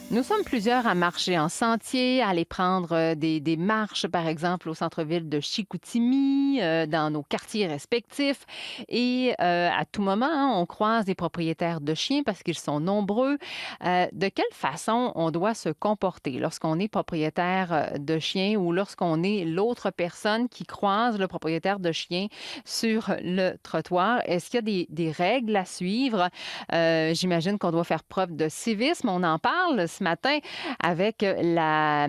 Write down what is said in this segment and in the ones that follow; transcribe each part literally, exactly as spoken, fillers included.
Nous sommes plusieurs à marcher en sentier, à aller prendre euh, des, des marches, par exemple, au centre-ville de Chicoutimi, euh, dans nos quartiers respectifs. Et euh, à tout moment, hein, on croise des propriétaires de chiens parce qu'ils sont nombreux. Euh, de quelle façon on doit se comporter lorsqu'on est propriétaire euh, de chiens ou lorsqu'on est l'autre personne qui croise le propriétaire de chien sur le trottoir? Est-ce qu'il y a des, des règles à suivre? Euh, j'imagine qu'on doit faire preuve de civisme. On en parle ce matin avec la,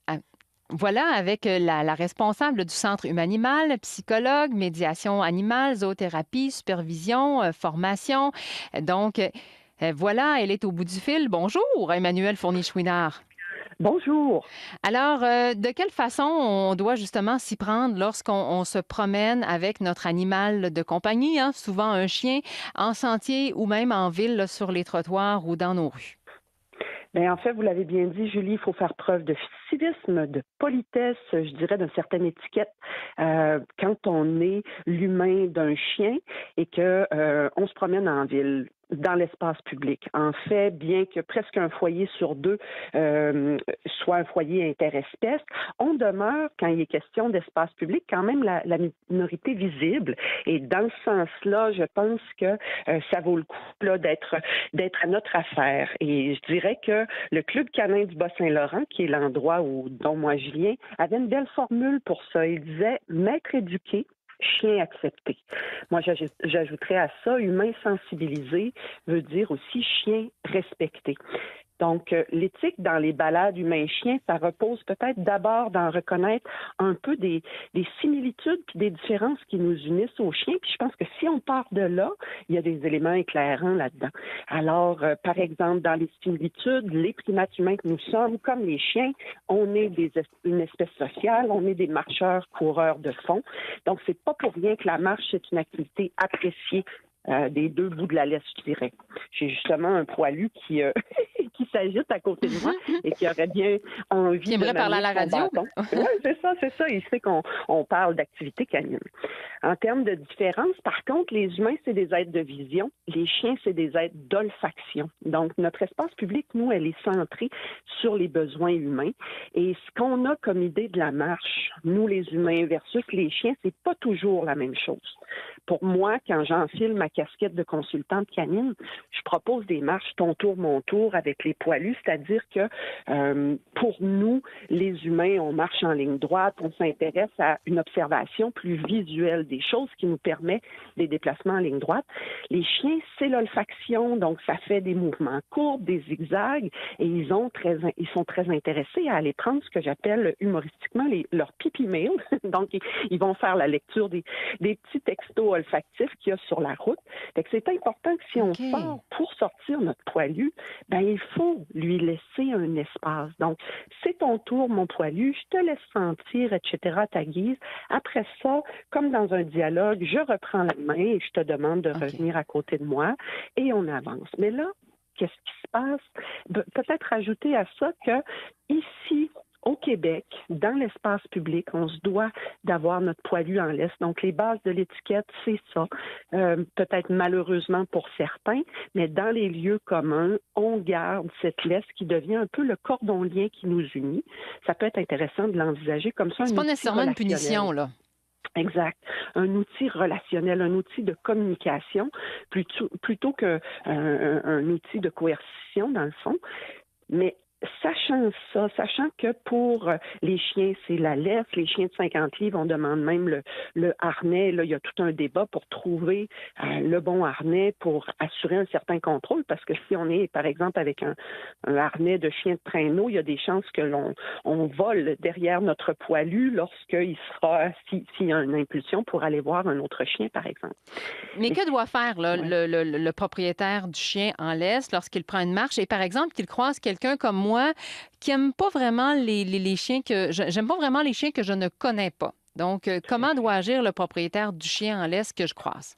voilà, avec la, la responsable du Centre Humanimal, psychologue, médiation animale, zoothérapie, supervision, euh, formation. Donc, euh, voilà, elle est au bout du fil. Bonjour, Emmanuel Fournier-Chouinard. Bonjour. Alors, euh, de quelle façon on doit justement s'y prendre lorsqu'on on se promène avec notre animal de compagnie, hein, souvent un chien, en sentier ou même en ville, là, sur les trottoirs ou dans nos rues? Ben, en fait, vous l'avez bien dit, Julie, il faut faire preuve de civisme, de politesse, je dirais, d'une certaine étiquette. Euh, quand on est l'humain d'un chien et que euh, on se promène en ville, dans l'espace public. En fait, bien que presque un foyer sur deux euh, soit un foyer interespèce, on demeure, quand il est question d'espace public, quand même la, la minorité visible. Et dans ce sens-là, je pense que euh, ça vaut le coup là, d'être d'être à notre affaire. Et je dirais que le Club canin du Bas-Saint-Laurent, qui est l'endroit où dont moi je viens, avait une belle formule pour ça. Il disait maître éduqué, chien accepté. Moi, j'ajouterais à ça, humain sensibilisé veut dire aussi chien respecté. Donc, euh, l'éthique dans les balades humain-chien, ça repose peut-être d'abord d'en reconnaître un peu des, des similitudes puis des différences qui nous unissent aux chiens. Puis je pense que si on part de là, il y a des éléments éclairants là-dedans. Alors, euh, par exemple, dans les similitudes, les primates humains que nous sommes, comme les chiens, on est des, une espèce sociale, on est des marcheurs, coureurs de fond. Donc, c'est pas pour rien que la marche, c'est une activité appréciée euh, des deux bouts de la laisse, je dirais. J'ai justement un poilu qui, euh, qui s'agite à côté de moi et qui aurait bien Qui envie de aimerait parler à m'amener la son radio? bâton. Oui, c'est ça, c'est ça. Il sait qu'on on parle d'activité canine. En termes de différence, par contre, les humains, c'est des êtres de vision. Les chiens, c'est des êtres d'olfaction. Donc, notre espace public, nous, elle est centrée sur les besoins humains. Et ce qu'on a comme idée de la marche, nous, les humains versus les chiens, c'est pas toujours la même chose. Pour moi, quand j'enfile ma casquette de consultante canine, je propose des marches ton tour, mon tour avec les poilus, c'est-à-dire que euh, pour nous, les humains, on marche en ligne droite, on s'intéresse à une observation plus visuelle des choses qui nous permet des déplacements en ligne droite. Les chiens, c'est l'olfaction, donc ça fait des mouvements courbes, des zigzags, et ils ont très, ils sont très intéressés à aller prendre ce que j'appelle humoristiquement les, leur pipi mail. Donc, ils, ils vont faire la lecture des, des petits textos olfactifs qu'il y a sur la route. Fait que c'est important que si on OK. sort pour sortir notre poilu, ben il faut lui laisser un espace. Donc, c'est ton tour, mon poilu, je te laisse sentir, et cetera, à ta guise. Après ça, comme dans un dialogue, je reprends la main et je te demande de OK. revenir à côté de moi et on avance. Mais là, qu'est-ce qui se passe? Pe- Peut-être rajouter à ça que ici, au Québec, dans l'espace public, on se doit d'avoir notre poilu en laisse. Donc, les bases de l'étiquette, c'est ça. Euh, peut-être malheureusement pour certains, mais dans les lieux communs, on garde cette laisse qui devient un peu le cordon lien qui nous unit. Ça peut être intéressant de l'envisager comme ça, C'est un pas outil nécessairement une relationnel. punition, là. Exact. Un outil relationnel, un outil de communication plutôt, plutôt qu'un un, un outil de coercition, dans le fond. Mais sachant ça, sachant que pour les chiens, c'est la laisse, les chiens de cinquante livres, on demande même le, le harnais. Là, il y a tout un débat pour trouver euh, le bon harnais pour assurer un certain contrôle, parce que si on est, par exemple, avec un, un harnais de chien de traîneau, il y a des chances que l'on on vole derrière notre poilu lorsqu'il sera, si- s'il y a une impulsion pour aller voir un autre chien, par exemple. Mais Mais que doit faire là, ouais. le, le- le propriétaire du chien en laisse lorsqu'il prend une marche et, par exemple, qu'il croise quelqu'un comme moi qui aime pas vraiment les, les- les chiens que je- j'aime pas vraiment les chiens que je ne connais pas. Donc, euh, Tout à comment fait. doit agir le propriétaire du chien en laisse que je croise?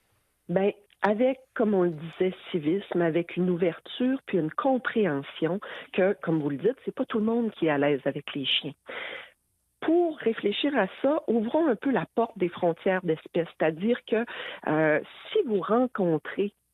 Ben, avec, comme on le disait, civisme, avec une ouverture puis une compréhension que, comme vous le dites, c'est pas tout le monde qui est à l'aise avec les chiens. Pour réfléchir à ça, ouvrons un peu la porte des frontières d'espèces, c'est-à-dire que euh, si vous rencontrez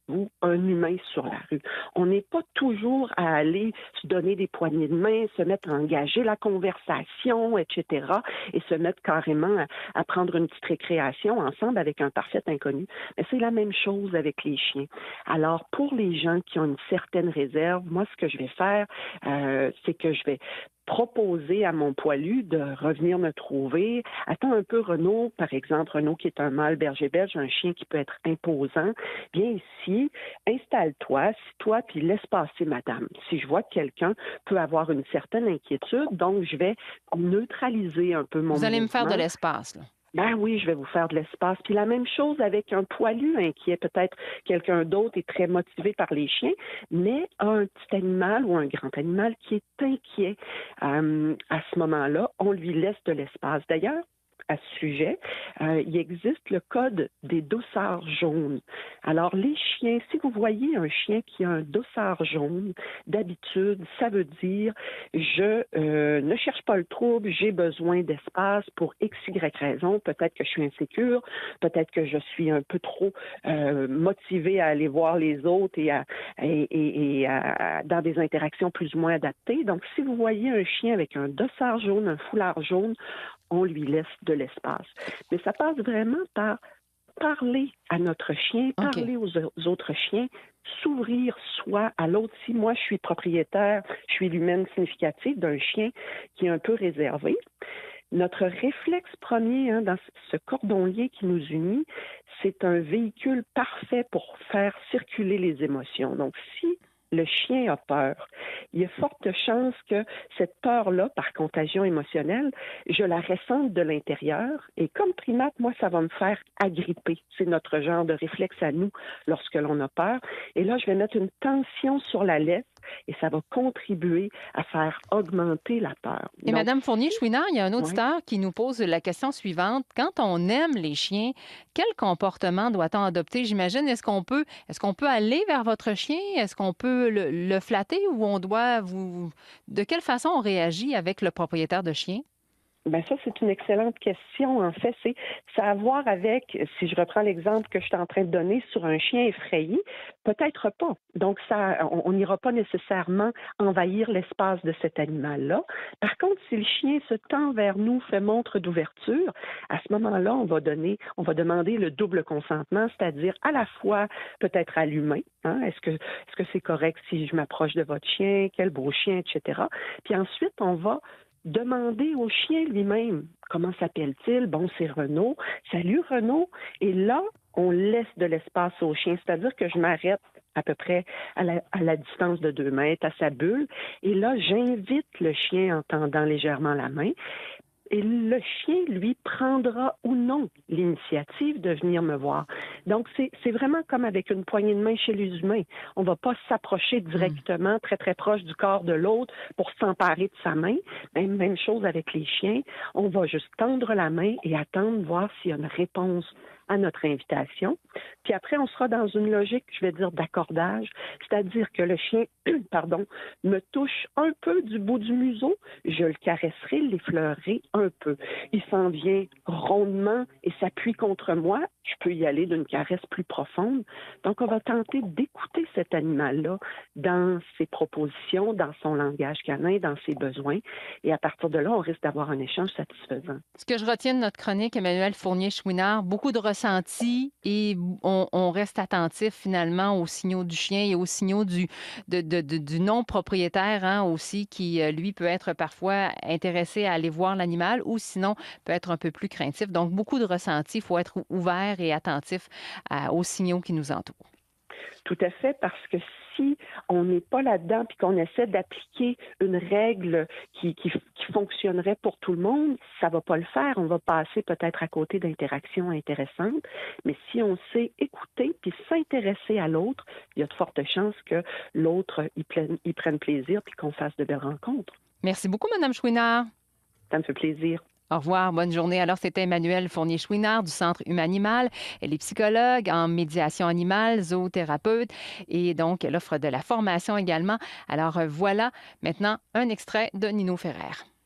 ou un humain sur la rue. On n'est pas toujours à aller se donner des poignées de main, se mettre à engager la conversation, et cetera, et se mettre carrément à, à prendre une petite récréation ensemble avec un parfait inconnu. Mais c'est la même chose avec les chiens. Alors, pour les gens qui ont une certaine réserve, moi, ce que je vais faire, euh, c'est que je vais proposer à mon poilu de revenir me trouver. Attends un peu, Renaud, par exemple, Renaud qui est un mâle berger belge, un chien qui peut être imposant. Viens ici, installe-toi, assis-toi, puis laisse passer madame. Si je vois que quelqu'un peut avoir une certaine inquiétude, donc je vais neutraliser un peu mon Vous allez me faire de mouvement. l'espace, là. Ben oui, je vais vous faire de l'espace. Puis la même chose avec un poilu inquiet. Peut-être quelqu'un d'autre est très motivé par les chiens, mais a un petit animal ou un grand animal qui est inquiet. Euh, à ce moment-là, on lui laisse de l'espace. D'ailleurs, à ce sujet, euh, il existe le code des dossards jaunes. Alors, les chiens, si vous voyez un chien qui a un dossard jaune, d'habitude, ça veut dire je euh, ne cherche pas le trouble, j'ai besoin d'espace pour X, Y raison. Peut-être que je suis insécure, peut-être que je suis un peu trop euh, motivée à aller voir les autres et, à, et, et, et à, dans des interactions plus ou moins adaptées. Donc, si vous voyez un chien avec un dossard jaune, un foulard jaune, on lui laisse de l'espace. Mais ça passe vraiment par parler à notre chien, OK. parler aux, aux autres chiens, s'ouvrir soi à l'autre. Si moi, je suis propriétaire, je suis l'humaine significative d'un chien qui est un peu réservé, notre réflexe premier hein, dans ce cordon-lié qui nous unit, c'est un véhicule parfait pour faire circuler les émotions. Donc, si le chien a peur, il y a forte chance que cette peur-là, par contagion émotionnelle, je la ressente de l'intérieur. Et comme primate, moi, ça va me faire agripper. C'est notre genre de réflexe à nous lorsque l'on a peur. Et là, je vais mettre une tension sur la laisse et ça va contribuer à faire augmenter la peur. Et Donc, Madame Fournier-Chouinard, il y a un ouais. auditeur qui nous pose la question suivante. Quand on aime les chiens, quel comportement doit-on adopter? J'imagine, est-ce qu'on peut, est-ce qu'on peut aller vers votre chien? Est-ce qu'on peut le, le flatter ou on doit vous... De quelle façon on réagit avec le propriétaire de chien? Ben ça, c'est une excellente question. En fait, c'est ça a à voir avec, si je reprends l'exemple que je suis en train de donner sur un chien effrayé, peut-être pas. Donc, ça, on n'ira pas nécessairement envahir l'espace de cet animal-là. Par contre, si le chien se tend vers nous, fait montre d'ouverture, à ce moment-là, on va donner, on va demander le double consentement, c'est-à-dire à la fois peut-être à l'humain. Hein, est-ce que est-ce que c'est correct si je m'approche de votre chien, quel beau chien, et cetera. Puis ensuite, on va demander au chien lui-même comment s'appelle-t-il. Bon, c'est Renaud. Salut Renaud. Et là, on laisse de l'espace au chien, c'est-à-dire que je m'arrête à peu près à la, à la distance de deux mètres, à sa bulle. Et là, j'invite le chien en tendant légèrement la main. Et le chien, lui, prendra ou non l'initiative de venir me voir. Donc, c'est, c'est vraiment comme avec une poignée de main chez les humains. On ne va pas s'approcher directement, très, très proche du corps de l'autre pour s'emparer de sa main. Même, même chose avec les chiens. On va juste tendre la main et attendre, voir s'il y a une réponse à notre invitation. Puis après, on sera dans une logique, je vais dire, d'accordage, c'est-à-dire que le chien, pardon, me touche un peu du bout du museau, je le caresserai, l'effleurerai un peu. Il s'en vient rondement et s'appuie contre moi, je peux y aller d'une caresse plus profonde. Donc, on va tenter d'écouter cet animal-là dans ses propositions, dans son langage canin, dans ses besoins. Et à partir de là, on risque d'avoir un échange satisfaisant. Ce que je retiens de notre chronique, Emmanuel Fournier-Chouinard, beaucoup de ressentis et on, on reste attentif finalement aux signaux du chien et aux signaux du, de, de, de, du non-propriétaire hein, aussi qui, euh, lui, peut être parfois intéressé à aller voir l'animal ou sinon peut être un peu plus craintif. Donc, beaucoup de ressentis. Il faut être ouvert et attentif à- aux signaux qui nous entourent. Tout à fait, parce que si on n'est pas là-dedans puis qu'on essaie d'appliquer une règle qui, qui, qui fonctionnerait pour tout le monde, ça va pas le faire. On va passer peut-être à côté d'interactions intéressantes. Mais si on sait écouter puis s'intéresser à l'autre, il y a de fortes chances que l'autre y prenne, y prenne plaisir puis qu'on fasse de belles rencontres. Merci beaucoup, Madame Chouinard. Ça me fait plaisir. Au revoir, bonne journée. Alors, c'était Emmanuelle Fournier-Chouinard du Centre Humanimal. Elle est psychologue en médiation animale, zoothérapeute et donc elle offre de la formation également. Alors, voilà maintenant un extrait de Nino Ferrer.